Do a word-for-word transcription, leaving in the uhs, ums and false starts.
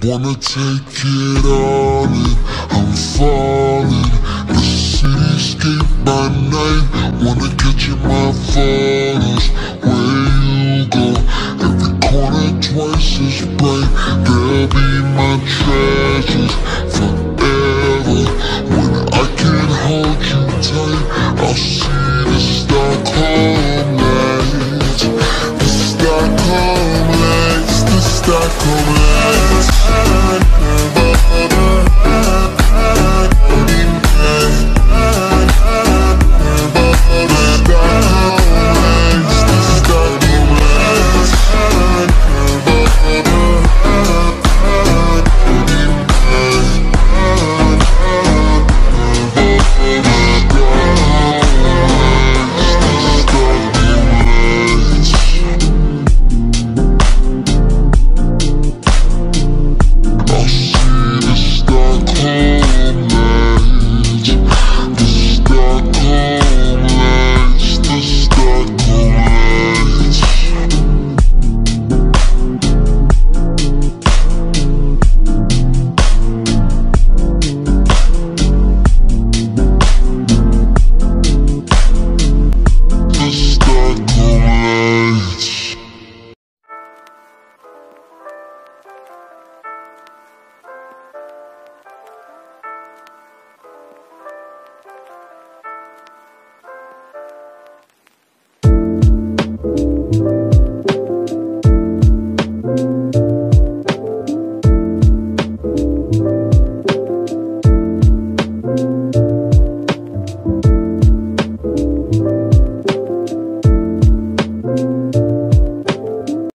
Wanna take it all in, I'm falling. The cityscape by night, wanna catch in my photos. Where you go, every corner twice as bright. There